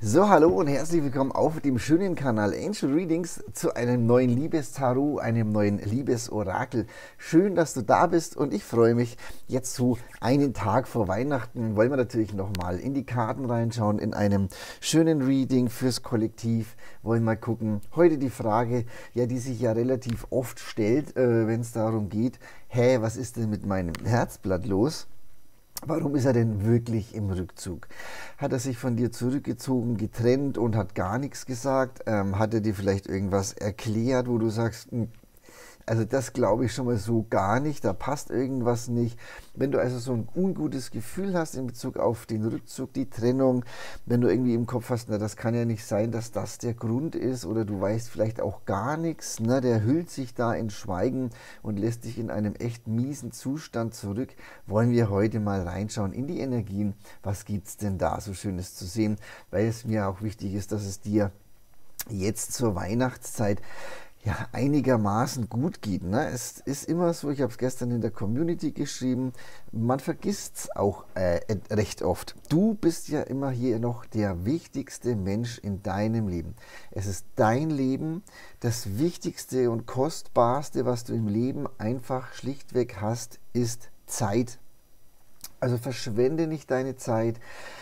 So, hallo und herzlich willkommen auf dem schönen Kanal Angel Readings zu einem neuen Liebestarot, einem neuen Liebesorakel. Schön, dass du da bist und ich freue mich, jetzt so einen Tag vor Weihnachten wollen wir natürlich nochmal in die Karten reinschauen, in einem schönen Reading fürs Kollektiv. Wollen mal gucken. Heute die Frage, ja, die sich ja relativ oft stellt, wenn es darum geht, hä, was ist denn mit meinem Herzblatt los? Warum ist er denn wirklich im Rückzug? Hat er sich von dir zurückgezogen, getrennt und hat gar nichts gesagt? Hat er dir vielleicht irgendwas erklärt, wo du sagst, also das glaube ich schon mal so gar nicht, da passt irgendwas nicht. Wenn du also so ein ungutes Gefühl hast in Bezug auf den Rückzug, die Trennung, wenn du irgendwie im Kopf hast, na das kann ja nicht sein, dass das der Grund ist, oder du weißt vielleicht auch gar nichts, ne, der hüllt sich da in Schweigen und lässt dich in einem echt miesen Zustand zurück, wollen wir heute mal reinschauen in die Energien. Was gibt es denn da so Schönes zu sehen, weil es mir auch wichtig ist, dass es dir jetzt zur Weihnachtszeit ja, einigermaßen gut geht. Ne? Es ist immer so, ich habe es gestern in der Community geschrieben, man vergisst es auch recht oft. Du bist ja immer hier noch der wichtigste Mensch in deinem Leben. Es ist dein Leben, das Wichtigste und Kostbarste, was du im Leben einfach schlichtweg hast, ist Zeit. Also verschwende nicht deine Zeit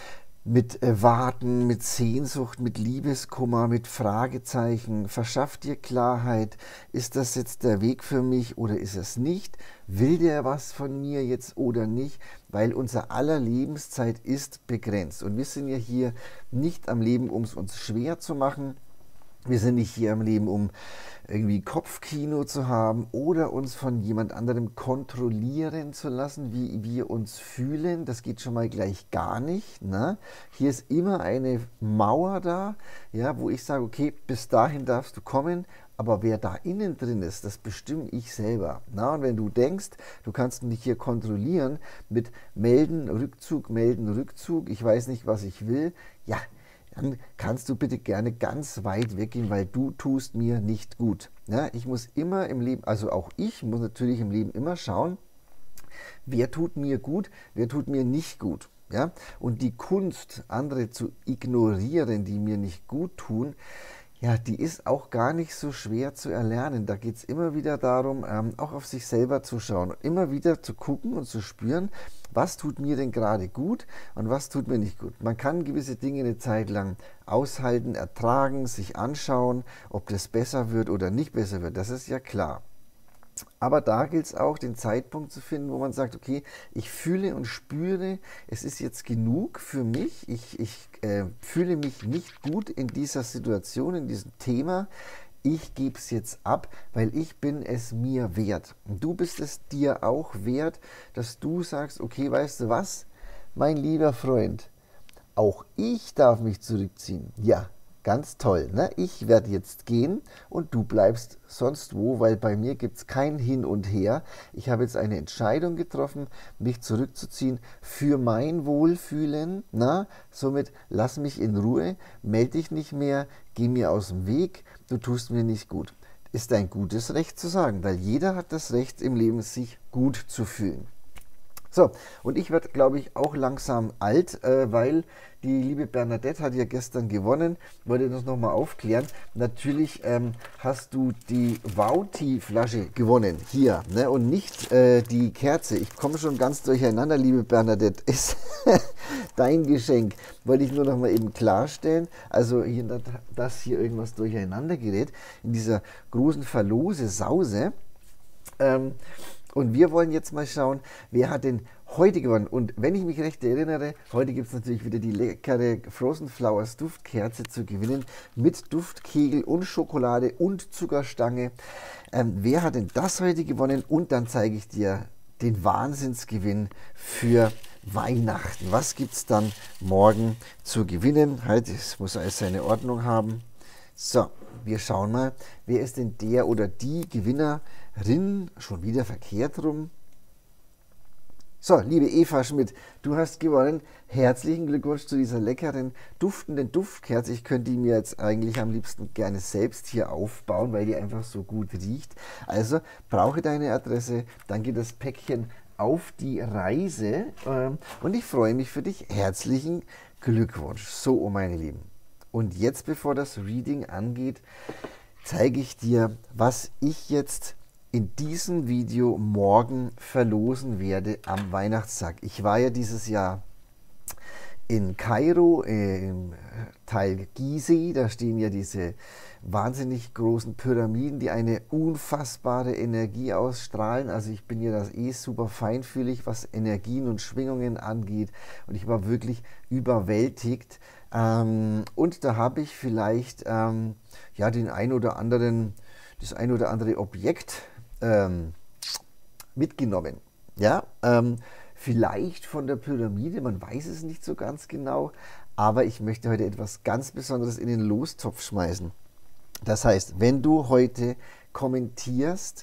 mit Warten, mit Sehnsucht, mit Liebeskummer, mit Fragezeichen. Verschaff dir Klarheit. Ist das jetzt der Weg für mich oder ist es nicht? Will der was von mir jetzt oder nicht? Weil unser aller Lebenszeit ist begrenzt. Und wir sind ja hier nicht am Leben, um es uns schwer zu machen. Wir sind nicht hier am Leben, um irgendwie Kopfkino zu haben oder uns von jemand anderem kontrollieren zu lassen, wie wir uns fühlen. Das geht schon mal gleich gar nicht. Ne? Hier ist immer eine Mauer da, ja, wo ich sage, okay, bis dahin darfst du kommen, aber wer da innen drin ist, das bestimme ich selber. Na, und wenn du denkst, du kannst mich hier kontrollieren mit melden, Rückzug, ich weiß nicht, was ich will, ja, dann kannst du bitte gerne ganz weit weggehen, weil du tust mir nicht gut. Ja, ich muss immer im Leben, also auch ich muss natürlich im Leben immer schauen, wer tut mir gut, wer tut mir nicht gut. Ja? Und die Kunst, andere zu ignorieren, die mir nicht gut tun, ja, die ist auch gar nicht so schwer zu erlernen. Da geht es immer wieder darum, auch auf sich selber zu schauen und immer wieder zu gucken und zu spüren, was tut mir denn gerade gut und was tut mir nicht gut. Man kann gewisse Dinge eine Zeit lang aushalten, ertragen, sich anschauen, ob das besser wird oder nicht besser wird. Das ist ja klar. Aber da gilt es auch, den Zeitpunkt zu finden, wo man sagt, okay, ich fühle und spüre, es ist jetzt genug für mich, ich fühle mich nicht gut in dieser Situation, in diesem Thema, ich gebe es jetzt ab, weil ich bin es mir wert. Und du bist es dir auch wert, dass du sagst, okay, weißt du was, mein lieber Freund, auch ich darf mich zurückziehen. Ja, ganz toll. Ne? Ich werde jetzt gehen und du bleibst sonst wo, weil bei mir gibt es kein Hin und Her. Ich habe jetzt eine Entscheidung getroffen, mich zurückzuziehen für mein Wohlfühlen. Na? Somit lass mich in Ruhe, melde dich nicht mehr, geh mir aus dem Weg, du tust mir nicht gut. Ist ein gutes Recht zu sagen, weil jeder hat das Recht im Leben, sich gut zu fühlen. So, und ich werde, glaube ich, auch langsam alt, weil die liebe Bernadette hat ja gestern gewonnen. Wollte das nochmal aufklären. Natürlich hast du die Vauti-Flasche gewonnen, hier, ne? Und nicht die Kerze. Ich komme schon ganz durcheinander, liebe Bernadette. Ist dein Geschenk. Wollte ich nur noch mal eben klarstellen. Also, hier, dass hier irgendwas durcheinander gerät, in dieser großen Verlose-Sause. Und wir wollen jetzt mal schauen, wer hat denn heute gewonnen. Und wenn ich mich recht erinnere, heute gibt es natürlich wieder die leckere Frozen Flowers Duftkerze zu gewinnen mit Duftkegel und Schokolade und Zuckerstange. Wer hat denn das heute gewonnen? Und dann zeige ich dir den Wahnsinnsgewinn für Weihnachten. Was gibt es dann morgen zu gewinnen? Halt, es muss alles seine Ordnung haben. So, wir schauen mal, wer ist denn der oder die Gewinnerin? Schon wieder verkehrt rum. So, liebe Eva Schmidt, du hast gewonnen. Herzlichen Glückwunsch zu dieser leckeren, duftenden Duftkerze. Ich könnte die mir jetzt eigentlich am liebsten gerne selbst hier aufbauen, weil die einfach so gut riecht. Also, brauche deine Adresse, dann geht das Päckchen auf die Reise und ich freue mich für dich. Herzlichen Glückwunsch. So, oh meine Lieben. Und jetzt, bevor das Reading angeht, zeige ich dir, was ich jetzt in diesem Video morgen verlosen werde am Weihnachtstag. Ich war ja dieses Jahr in Kairo, im Teil Gizeh, da stehen ja diese wahnsinnig großen Pyramiden, die eine unfassbare Energie ausstrahlen. Also ich bin ja das super feinfühlig, was Energien und Schwingungen angeht. Und ich war wirklich überwältigt. Und da habe ich vielleicht ja, das ein oder andere Objekt mitgenommen. Ja, vielleicht von der Pyramide, man weiß es nicht so ganz genau, aber ich möchte heute etwas ganz Besonderes in den Lostopf schmeißen. Das heißt, wenn du heute kommentierst,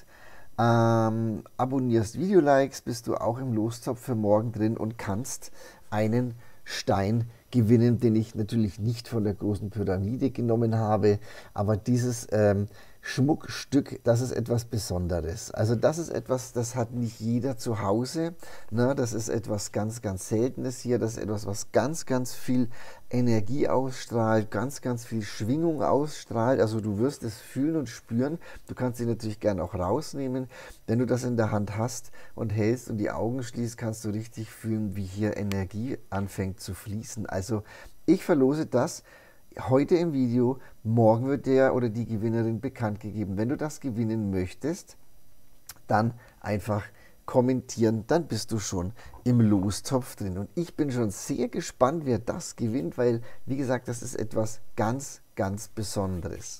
abonnierst, Video-Likes, bist du auch im Lostopf für morgen drin und kannst einen Stein gewinnen, den ich natürlich nicht von der großen Pyramide genommen habe, aber dieses Schmuckstück, das ist etwas Besonderes. Also das ist etwas, das hat nicht jeder zu Hause. Ne? Das ist etwas ganz, ganz Seltenes hier. Das ist etwas, was ganz, ganz viel Energie ausstrahlt, ganz, ganz viel Schwingung ausstrahlt. Also du wirst es fühlen und spüren. Du kannst sie natürlich gerne auch rausnehmen. Wenn du das in der Hand hast und hältst und die Augen schließt, kannst du richtig fühlen, wie hier Energie anfängt zu fließen. Also ich verlose das heute im Video, morgen wird der oder die Gewinnerin bekannt gegeben. Wenn du das gewinnen möchtest, dann einfach kommentieren, dann bist du schon im Lostopf drin. Und ich bin schon sehr gespannt, wer das gewinnt, weil, wie gesagt, das ist etwas ganz, ganz Besonderes.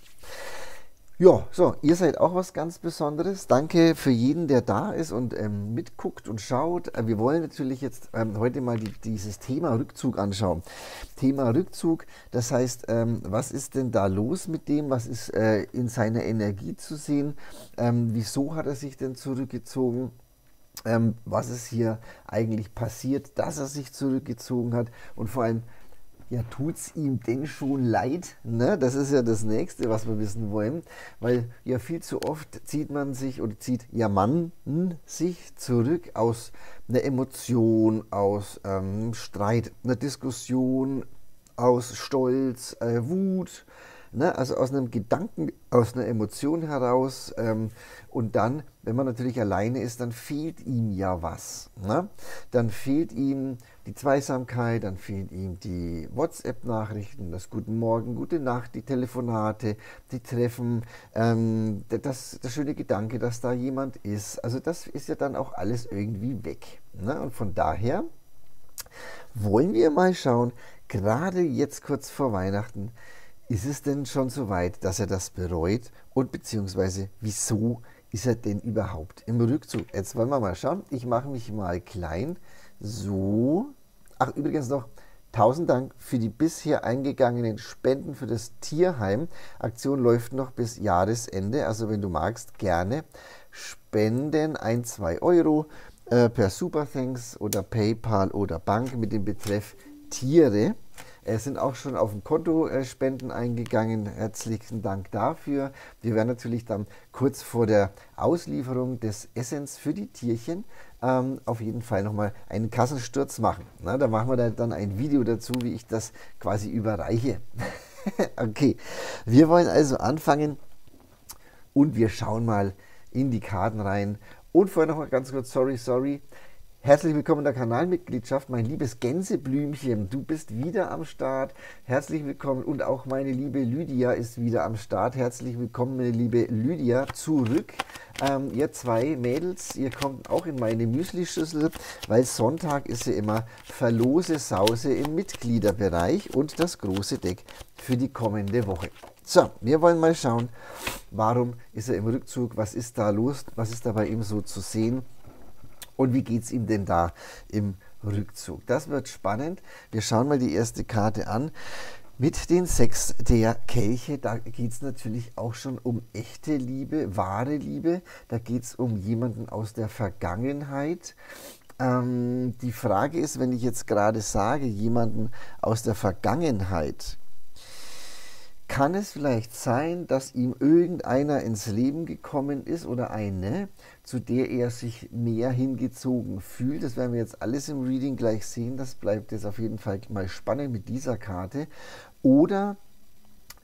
Ja, so, ihr seid auch was ganz Besonderes. Danke für jeden, der da ist und mitguckt und schaut. Wir wollen natürlich jetzt heute mal dieses Thema Rückzug anschauen. Thema Rückzug, das heißt, was ist denn da los mit dem? Was ist in seiner Energie zu sehen? Wieso hat er sich denn zurückgezogen? Was ist hier eigentlich passiert, dass er sich zurückgezogen hat? Und vor allem, ja, tut es ihm denn schon leid? Ne? Das ist ja das Nächste, was wir wissen wollen, weil ja viel zu oft zieht man sich oder zieht man sich zurück aus einer Emotion, aus Streit, einer Diskussion, aus Stolz, Wut, ne? Also aus einem Gedanken, aus einer Emotion heraus und dann, wenn man natürlich alleine ist, dann fehlt ihm ja was. Ne? Dann fehlt ihm die Zweisamkeit, dann fehlen ihm die WhatsApp-Nachrichten, das Guten Morgen, Gute Nacht, die Telefonate, die Treffen, der schöne Gedanke, dass da jemand ist. Also das ist ja dann auch alles irgendwie weg. Ne? Und von daher wollen wir mal schauen, gerade jetzt kurz vor Weihnachten, ist es denn schon so weit, dass er das bereut und beziehungsweise wieso ist er denn überhaupt im Rückzug? Jetzt wollen wir mal schauen. Ich mache mich mal klein. So. Ach, übrigens noch 1000 Dank für die bisher eingegangenen Spenden für das Tierheim. Aktion läuft noch bis Jahresende. Also wenn du magst, gerne spenden 1, 2 Euro per Superthanks oder PayPal oder Bank mit dem Betreff Tiere. Es sind auch schon auf dem Konto Spenden eingegangen. Herzlichen Dank dafür. Wir werden natürlich dann kurz vor der Auslieferung des Essens für die Tierchen auf jeden Fall nochmal einen Kassensturz machen. Na, da machen wir dann ein Video dazu, wie ich das quasi überreiche. Okay, wir wollen also anfangen und wir schauen mal in die Karten rein. Und vorher nochmal ganz kurz, sorry. Herzlich willkommen in der Kanalmitgliedschaft, mein liebes Gänseblümchen, du bist wieder am Start, herzlich willkommen und auch meine liebe Lydia ist wieder am Start, herzlich willkommen meine liebe Lydia zurück, ihr zwei Mädels, ihr kommt auch in meine Müsli-Schüssel, weil Sonntag ist ja immer Verlose Sause im Mitgliederbereich und das große Deck für die kommende Woche. So, wir wollen mal schauen, warum ist er im Rückzug, was ist da los, was ist da bei ihm so zu sehen? Und wie geht es ihm denn da im Rückzug? Das wird spannend. Wir schauen mal die erste Karte an. Mit den 6 der Kelche, da geht es natürlich auch schon um echte Liebe, wahre Liebe. Da geht es um jemanden aus der Vergangenheit. Die Frage ist, wenn ich jetzt gerade sage, jemanden aus der Vergangenheit, kann es vielleicht sein, dass ihm irgendeiner ins Leben gekommen ist oder eine, zu der er sich mehr hingezogen fühlt? Das werden wir jetzt alles im Reading gleich sehen. Das bleibt jetzt auf jeden Fall mal spannend mit dieser Karte. Oder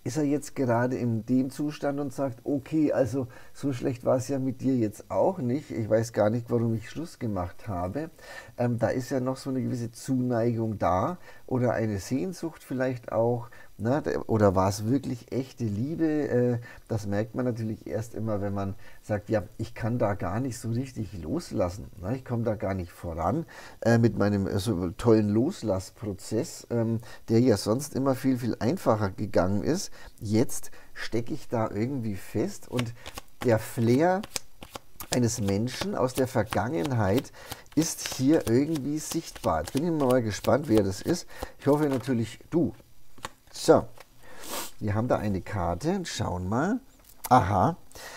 ist er jetzt gerade in dem Zustand und sagt, okay, also so schlecht war es ja mit dir jetzt auch nicht. Ich weiß gar nicht, warum ich Schluss gemacht habe. Da ist ja noch so eine gewisse Zuneigung da oder eine Sehnsucht vielleicht auch. Ne? Oder war es wirklich echte Liebe? Das merkt man natürlich erst immer, wenn man sagt, ja, ich kann da gar nicht so richtig loslassen. Ne? Ich komme da gar nicht voran mit meinem so tollen Loslassprozess, der ja sonst immer viel, viel einfacher gegangen ist. Jetzt stecke ich da irgendwie fest und der Flair eines Menschen aus der Vergangenheit ist hier irgendwie sichtbar. Jetzt bin ich mal gespannt, wer das ist. Ich hoffe natürlich du. So, wir haben da eine Karte und schauen mal. Aha,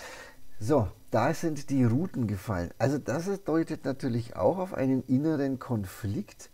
so, da sind die Ruten gefallen. Also das deutet natürlich auch auf einen inneren Konflikt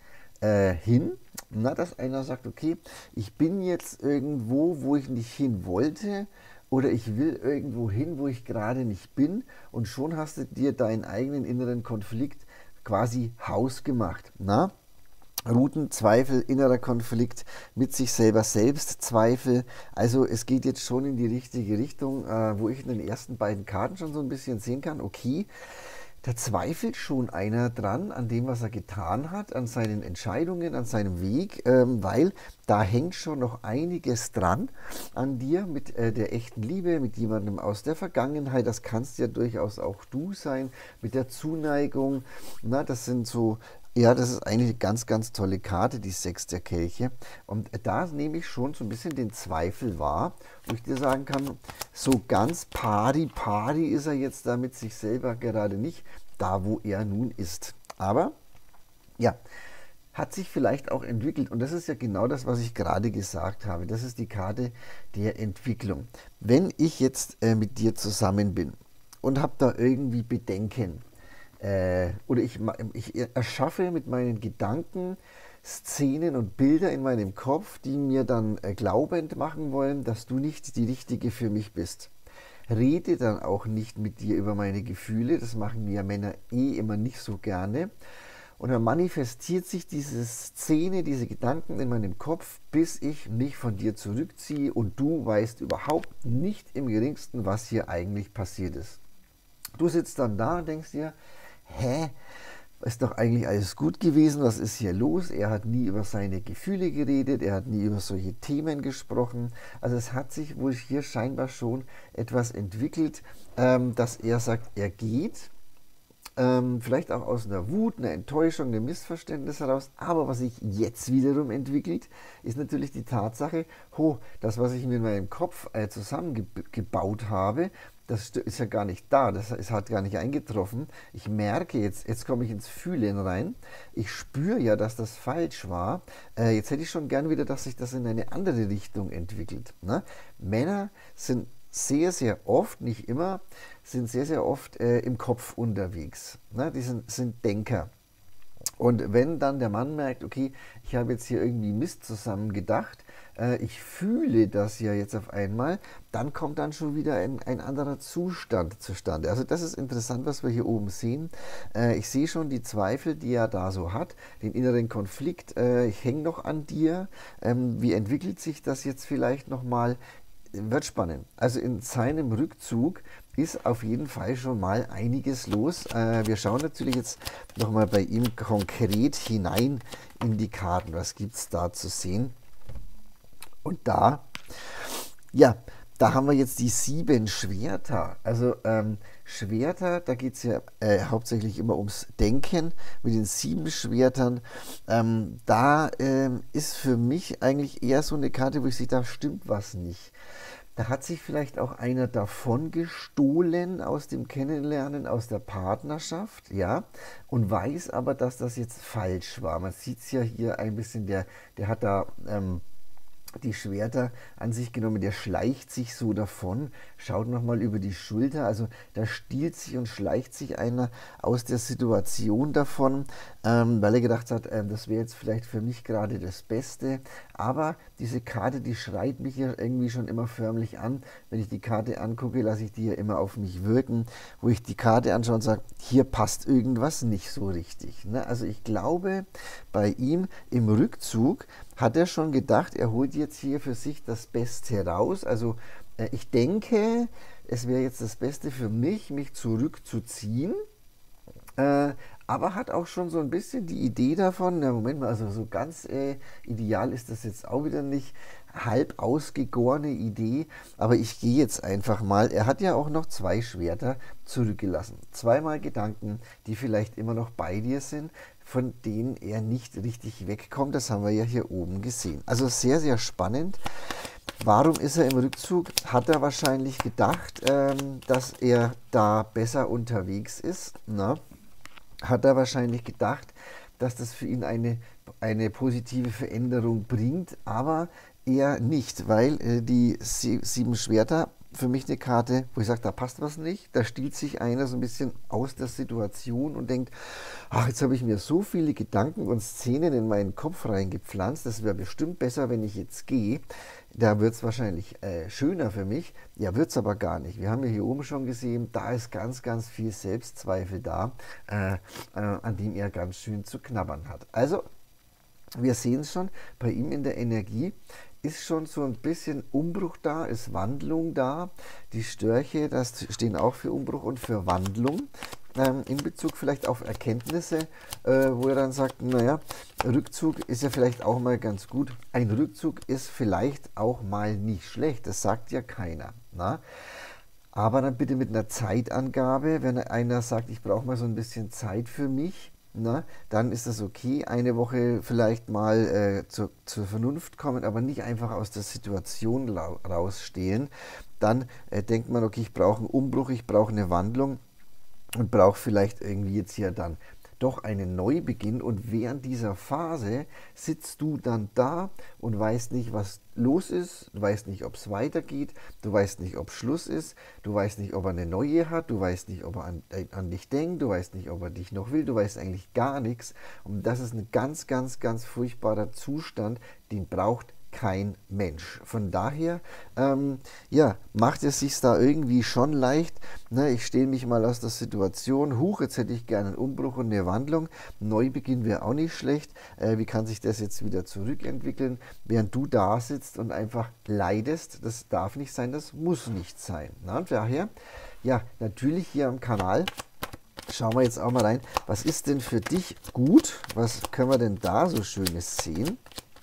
hin. Na, dass einer sagt, okay, ich bin jetzt irgendwo, wo ich nicht hin wollte, oder ich will irgendwo hin, wo ich gerade nicht bin, und schon hast du dir deinen eigenen inneren Konflikt quasi hausgemacht. Na? Ruten, Zweifel, innerer Konflikt mit sich selber, Selbstzweifel. Also es geht jetzt schon in die richtige Richtung, wo ich in den ersten beiden Karten schon so ein bisschen sehen kann, okay, da zweifelt schon einer dran an dem, was er getan hat, an seinen Entscheidungen, an seinem Weg, weil da hängt schon noch einiges dran an dir mit der echten Liebe, mit jemandem aus der Vergangenheit. Das kannst ja durchaus auch du sein, mit der Zuneigung. Na, das sind so, ja, das ist eigentlich eine ganz, ganz tolle Karte, die 6 der Kelche. Und da nehme ich schon so ein bisschen den Zweifel wahr, wo ich dir sagen kann, so ganz pari ist er jetzt da mit sich selber gerade nicht, da wo er nun ist. Aber, ja, hat sich vielleicht auch entwickelt. Und das ist ja genau das, was ich gerade gesagt habe. Das ist die Karte der Entwicklung. Wenn ich jetzt mit dir zusammen bin und habe da irgendwie Bedenken, oder ich erschaffe mit meinen Gedanken Szenen und Bilder in meinem Kopf, die mir dann glaubend machen wollen, dass du nicht die Richtige für mich bist. Rede dann auch nicht mit dir über meine Gefühle, das machen wir Männer immer nicht so gerne. Und dann manifestiert sich diese Szene, diese Gedanken in meinem Kopf, bis ich mich von dir zurückziehe und du weißt überhaupt nicht im geringsten, was hier eigentlich passiert ist. Du sitzt dann da und denkst dir, hä, ist doch eigentlich alles gut gewesen, was ist hier los? Er hat nie über seine Gefühle geredet, er hat nie über solche Themen gesprochen. Also es hat sich wohl hier scheinbar schon etwas entwickelt, dass er sagt, er geht. Vielleicht auch aus einer Wut, einer Enttäuschung, einem Missverständnis heraus. Aber was sich jetzt wiederum entwickelt, ist natürlich die Tatsache, das, was ich mir in meinem Kopf zusammengebaut habe, das ist ja gar nicht da, das hat gar nicht eingetroffen. Ich merke jetzt komme ich ins Fühlen rein. Ich spüre ja, dass das falsch war. Jetzt hätte ich schon gern wieder, dass sich das in eine andere Richtung entwickelt. Ne? Männer sind sehr, sehr oft, nicht immer, sind sehr, sehr oft im Kopf unterwegs. Ne? Die sind Denker. Und wenn dann der Mann merkt, okay, ich habe jetzt hier irgendwie Mist zusammen gedacht, ich fühle das ja jetzt auf einmal, dann kommt dann schon wieder ein anderer Zustand zustande. Also das ist interessant, was wir hier oben sehen. Ich sehe schon die Zweifel, die er da so hat, den inneren Konflikt, ich hänge noch an dir. Wie entwickelt sich das jetzt vielleicht nochmal? Wird spannend. Also in seinem Rückzug ist auf jeden Fall schon mal einiges los. Wir schauen natürlich jetzt nochmal bei ihm konkret hinein in die Karten. Was gibt es da zu sehen? Und da, ja, da haben wir jetzt die 7 Schwerter. Also Schwerter, da geht es ja hauptsächlich immer ums Denken mit den 7 Schwertern. Da ist für mich eigentlich eher so eine Karte, wo ich sehe, da stimmt was nicht. Da hat sich vielleicht auch einer davon gestohlen aus dem Kennenlernen, aus der Partnerschaft, ja, und weiß aber, dass das jetzt falsch war. Man sieht es ja hier ein bisschen, der hat da die Schwerter an sich genommen, der schleicht sich so davon, schaut nochmal über die Schulter, also da stiehlt sich und schleicht sich einer aus der Situation davon, weil er gedacht hat, das wäre jetzt vielleicht für mich gerade das Beste, Aber diese Karte, die schreit mich ja irgendwie schon immer förmlich an. Wenn ich die Karte angucke, lasse ich die ja immer auf mich wirken, wo ich die Karte anschaue und sage, hier passt irgendwas nicht so richtig. Ne? Also ich glaube, bei ihm im Rückzug hat er schon gedacht, er holt jetzt hier für sich das Beste raus. Also ich denke, es wäre jetzt das Beste für mich, mich zurückzuziehen. Aber hat auch schon so ein bisschen die Idee davon, na Moment mal, also so ganz ideal ist das jetzt auch wieder nicht, halb ausgegorene Idee, aber ich gehe jetzt einfach mal, er hat ja auch noch 2 Schwerter zurückgelassen, zweimal Gedanken, die vielleicht immer noch bei dir sind, von denen er nicht richtig wegkommt, das haben wir ja hier oben gesehen. Also sehr, sehr spannend. Warum ist er im Rückzug? Hat er wahrscheinlich gedacht, dass er da besser unterwegs ist, ne? Hat er wahrscheinlich gedacht, dass das für ihn eine positive Veränderung bringt, aber eher nicht, weil die 7 Schwerter für mich eine Karte, wo ich sage, da passt was nicht, da stiehlt sich einer so ein bisschen aus der Situation und denkt, ach, jetzt habe ich mir so viele Gedanken und Szenen in meinen Kopf reingepflanzt, das wäre bestimmt besser, wenn ich jetzt gehe. Da wird es wahrscheinlich schöner für mich. Ja, wird es aber gar nicht. Wir haben ja hier oben schon gesehen, da ist ganz, ganz viel Selbstzweifel da, an dem er ganz schön zu knabbern hat. Also, wir sehen es schon, bei ihm in der Energie ist schon so ein bisschen Umbruch da, ist Wandlung da. Die Störche, das stehen auch für Umbruch und für Wandlung. In Bezug vielleicht auf Erkenntnisse, wo er dann sagt, naja, Rückzug ist ja vielleicht auch mal ganz gut. Ein Rückzug ist vielleicht auch mal nicht schlecht, das sagt ja keiner. Na? Aber dann bitte mit einer Zeitangabe, wenn einer sagt, ich brauche mal so ein bisschen Zeit für mich, na, dann ist das okay, eine Woche vielleicht mal zur Vernunft kommen, aber nicht einfach aus der Situation rausstehen. Dann denkt man, okay, ich brauche einen Umbruch, ich brauche eine Wandlung und brauche vielleicht irgendwie jetzt hier dann doch einen Neubeginn, und während dieser Phase sitzt du dann da und weißt nicht, was los ist, du weißt nicht, ob es weitergeht, du weißt nicht, ob Schluss ist, du weißt nicht, ob er eine neue hat, du weißt nicht, ob er an dich denkt, du weißt nicht, ob er dich noch will, du weißt eigentlich gar nichts, und das ist ein ganz, ganz, ganz furchtbarer Zustand, den braucht kein Mensch. Von daher, ja, macht es sich da irgendwie schon leicht. Ne, ich stehe mich mal aus der Situation, huch, jetzt hätte ich gerne einen Umbruch und eine Wandlung. Neubeginn wäre auch nicht schlecht. Wie kann sich das jetzt wieder zurückentwickeln, während du da sitzt und einfach leidest? Das darf nicht sein, das muss nicht sein. Na, und daher, ja, natürlich hier am Kanal. Schauen wir jetzt auch mal rein. Was ist denn für dich gut? Was können wir denn da so Schönes sehen?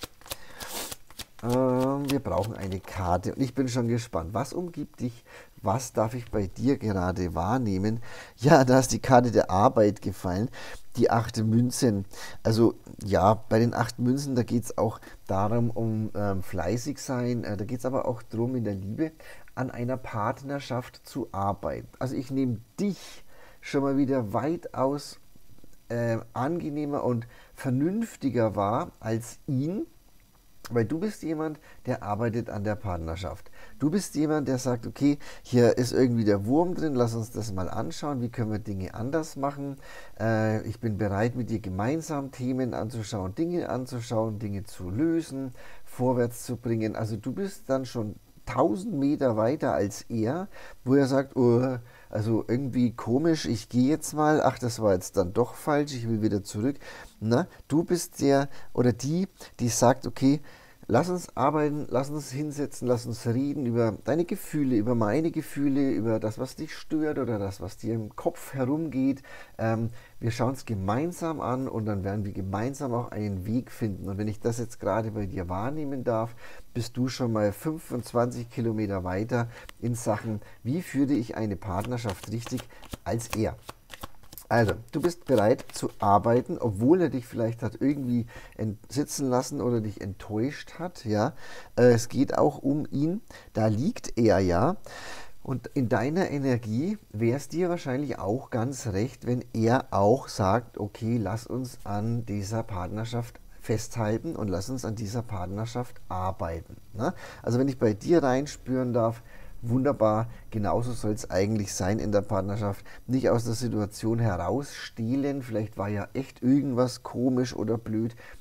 Wir brauchen eine Karte und ich bin schon gespannt. Was umgibt dich? Was darf ich bei dir gerade wahrnehmen? Ja, da ist die Karte der Arbeit gefallen. Die 8 Münzen. Also ja, bei den 8 Münzen, da geht es auch darum, um fleißig sein. Da geht es aber auch darum, in der Liebe an einer Partnerschaft zu arbeiten. Also ich nehme dich schon mal wieder weitaus angenehmer und vernünftiger wahr als ihn. Weil du bist jemand, der arbeitet an der Partnerschaft. Du bist jemand, der sagt, okay, hier ist irgendwie der Wurm drin, lass uns das mal anschauen, wie können wir Dinge anders machen. Ich bin bereit, mit dir gemeinsam Themen anzuschauen, Dinge zu lösen, vorwärts zu bringen. Also du bist dann schon 1000 Meter weiter als er, wo er sagt, oh, also irgendwie komisch, ich gehe jetzt mal, ach, das war jetzt dann doch falsch, ich will wieder zurück. Na, du bist der oder die sagt, okay, lass uns arbeiten, lass uns hinsetzen, lass uns reden über deine Gefühle, über meine Gefühle, über das, was dich stört oder das, was dir im Kopf herumgeht. Wir schauen es gemeinsam an und dann werden wir gemeinsam auch einen Weg finden. Und wenn ich das jetzt gerade bei dir wahrnehmen darf, bist du schon mal 25 Kilometer weiter in Sachen, wie führe ich eine Partnerschaft richtig als er. Also, du bist bereit zu arbeiten, obwohl er dich vielleicht hat irgendwie sitzen lassen oder dich enttäuscht hat. Ja, es geht auch um ihn, da liegt er ja. Und in deiner Energie wäre es dir wahrscheinlich auch ganz recht, wenn er auch sagt, okay, lass uns an dieser Partnerschaft festhalten und lass uns an dieser Partnerschaft arbeiten. Ne? Also wenn ich bei dir reinspüren darf, wunderbar, genauso soll es eigentlich sein in der Partnerschaft. Nicht aus der Situation herausstehlen, vielleicht war ja echt irgendwas komisch oder blöd.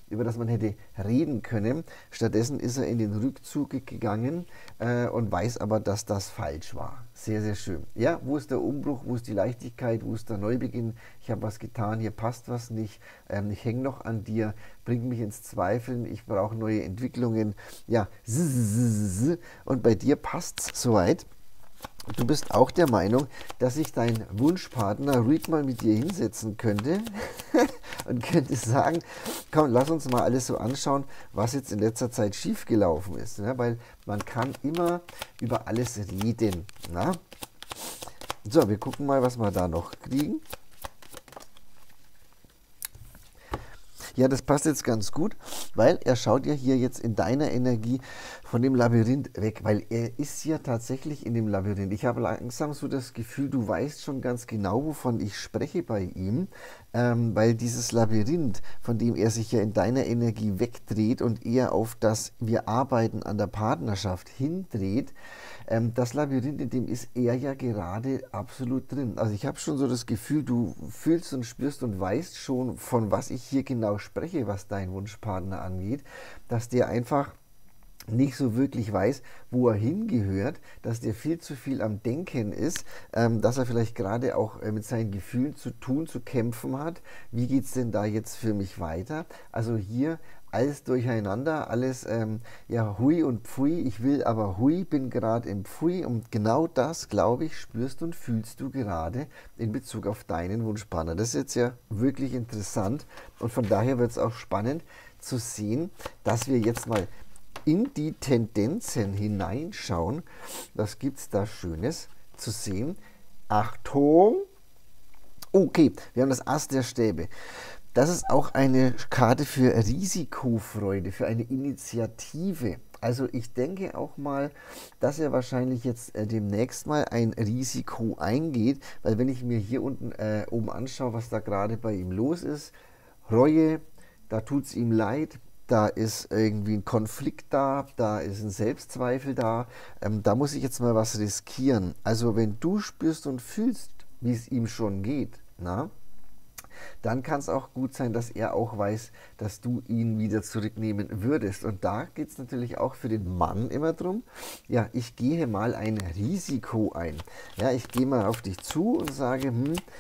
über das man hätte reden können. Stattdessen ist er in den Rückzug gegangen und weiß aber, dass das falsch war. Sehr, sehr schön. Ja, wo ist der Umbruch, wo ist die Leichtigkeit, wo ist der Neubeginn? Ich habe was getan, hier passt was nicht, ich hänge noch an dir, bringt mich ins Zweifeln, ich brauche neue Entwicklungen. Ja, und bei dir passt es soweit. Du bist auch der Meinung, dass sich dein Wunschpartner ruhig mal mit dir hinsetzen könnte und könnte sagen, komm, lass uns mal alles so anschauen, was jetzt in letzter Zeit schiefgelaufen ist. Ne? Weil man kann immer über alles reden. Na? So, wir gucken mal, was wir da noch kriegen. Ja, das passt jetzt ganz gut, weil er schaut ja hier jetzt in deiner Energie von dem Labyrinth weg, weil er ist ja tatsächlich in dem Labyrinth. Ich habe langsam so das Gefühl, du weißt schon ganz genau, wovon ich spreche bei ihm, weil dieses Labyrinth, von dem er sich ja in deiner Energie wegdreht und eher auf das wir arbeiten an der Partnerschaft hindreht, das Labyrinth, in dem ist er ja gerade absolut drin. Also ich habe schon so das Gefühl, du fühlst und spürst und weißt schon, von was ich hier genau spreche, was dein Wunschpartner angeht, dass der einfach nicht so wirklich weiß, wo er hingehört, dass der viel zu viel am Denken ist, dass er vielleicht gerade auch mit seinen Gefühlen zu tun, zu kämpfen hat. Wie geht es denn da jetzt für mich weiter? Also hier alles durcheinander, alles ja hui und pfui, ich will aber hui, bin gerade im Pfui und genau das, glaube ich, spürst und fühlst du gerade in Bezug auf deinen Wunschpartner. Das ist jetzt ja wirklich interessant und von daher wird es auch spannend zu sehen, dass wir jetzt mal in die Tendenzen hineinschauen. Was gibt es da Schönes zu sehen? Achtung! Okay, wir haben das Ass der Stäbe. Das ist auch eine Karte für Risikofreude, für eine Initiative. Also ich denke auch mal, dass er wahrscheinlich jetzt demnächst mal ein Risiko eingeht, weil wenn ich mir hier unten oben anschaue, was da gerade bei ihm los ist, Reue, da tut es ihm leid, da ist irgendwie ein Konflikt da, da ist ein Selbstzweifel da muss ich jetzt mal was riskieren. Also wenn du spürst und fühlst, wie es ihm schon geht, na, dann kann es auch gut sein, dass er auch weiß, dass du ihn wieder zurücknehmen würdest. Und da geht es natürlich auch für den Mann immer drum, ja, ich gehe mal ein Risiko ein. Ja, ich gehe mal auf dich zu und sage,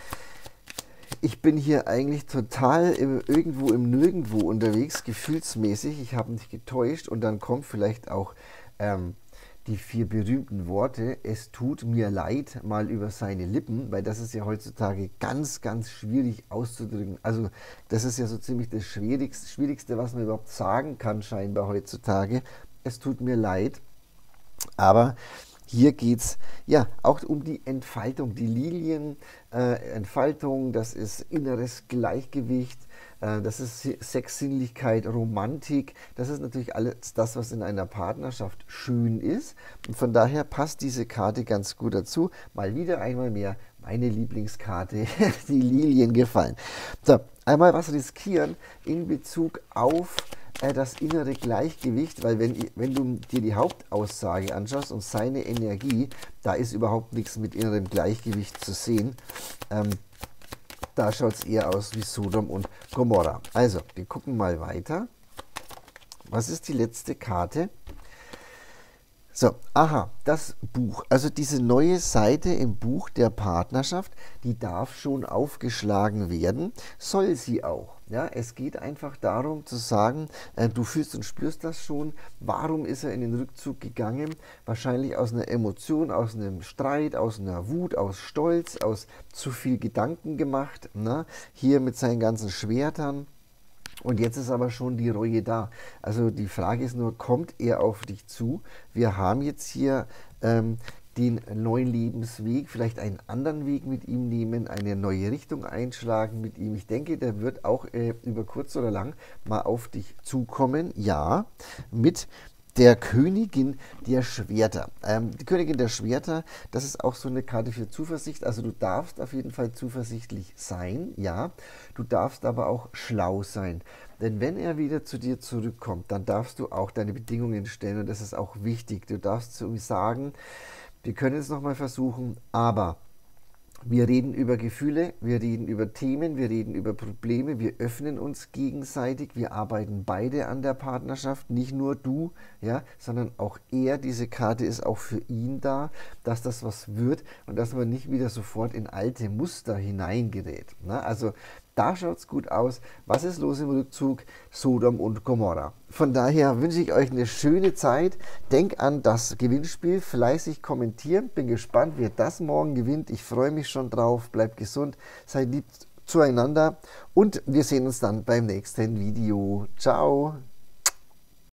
ich bin hier eigentlich total irgendwo im Nirgendwo unterwegs, gefühlsmäßig, ich habe mich getäuscht und dann kommt vielleicht auch die 4 berühmten Worte, es tut mir leid, mal über seine Lippen, weil das ist ja heutzutage ganz, ganz schwierig auszudrücken. Also das ist ja so ziemlich das Schwierigste, was man überhaupt sagen kann scheinbar heutzutage. Es tut mir leid, aber hier geht es ja auch um die Entfaltung, die Lilienentfaltung, das ist inneres Gleichgewicht, das ist Sexsinnlichkeit, Romantik, das ist natürlich alles das, was in einer Partnerschaft schön ist. Und von daher passt diese Karte ganz gut dazu. Mal wieder einmal mehr meine Lieblingskarte, die Lilien gefallen. So, einmal was riskieren in Bezug auf das innere Gleichgewicht, weil wenn du dir die Hauptaussage anschaust und seine Energie, da ist überhaupt nichts mit innerem Gleichgewicht zu sehen. Da schaut es eher aus wie Sodom und Gomorra. Also, wir gucken mal weiter. Was ist die letzte Karte? So, aha, das Buch, also diese neue Seite im Buch der Partnerschaft, die darf schon aufgeschlagen werden, soll sie auch. Ja, es geht einfach darum zu sagen, du fühlst und spürst das schon, warum ist er in den Rückzug gegangen? Wahrscheinlich aus einer Emotion, aus einem Streit, aus einer Wut, aus Stolz, aus zu viel Gedanken gemacht, ne? Hier mit seinen ganzen Schwertern. Und jetzt ist aber schon die Reue da. Also die Frage ist nur, kommt er auf dich zu? Wir haben jetzt hier den neuen Lebensweg, vielleicht einen anderen Weg mit ihm nehmen, eine neue Richtung einschlagen mit ihm. Ich denke, der wird auch über kurz oder lang mal auf dich zukommen. Ja, mit der Königin der Schwerter. Die Königin der Schwerter, das ist auch so eine Karte für Zuversicht. Also du darfst auf jeden Fall zuversichtlich sein, ja. Du darfst aber auch schlau sein. Denn wenn er wieder zu dir zurückkommt, dann darfst du auch deine Bedingungen stellen und das ist auch wichtig. Du darfst zu ihm sagen, wir können es nochmal versuchen, aber Wir reden über Gefühle, wir reden über Themen, wir reden über Probleme, wir öffnen uns gegenseitig, wir arbeiten beide an der Partnerschaft, nicht nur du, ja, sondern auch er. Diese Karte ist auch für ihn da, dass das was wird und dass man nicht wieder sofort in alte Muster hineingerät. Ne? Also da schaut es gut aus. Was ist los im Rückzug? Sodom und Gomorra. Von daher wünsche ich euch eine schöne Zeit. Denk an das Gewinnspiel. Fleißig kommentieren. Bin gespannt, wer das morgen gewinnt. Ich freue mich schon drauf. Bleibt gesund. Seid lieb zueinander. Und wir sehen uns dann beim nächsten Video. Ciao.